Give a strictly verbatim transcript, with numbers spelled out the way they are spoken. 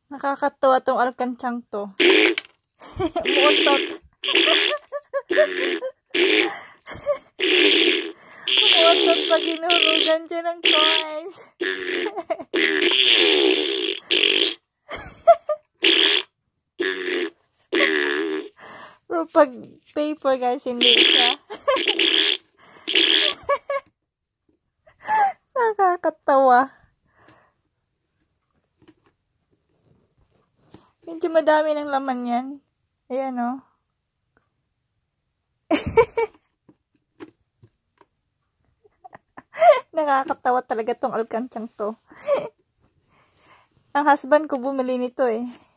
Nakakatawa tong alkansyang to. Umuutot. Umuutot pag hinurugan siya ng toys. Pero pag paper guys, hindi siya. Nakakatawa. Medyo madami ng laman yan. Ayan o. Oh. Nakakatawa talaga tong alkansyang to. Ang husband ko bumili nito eh.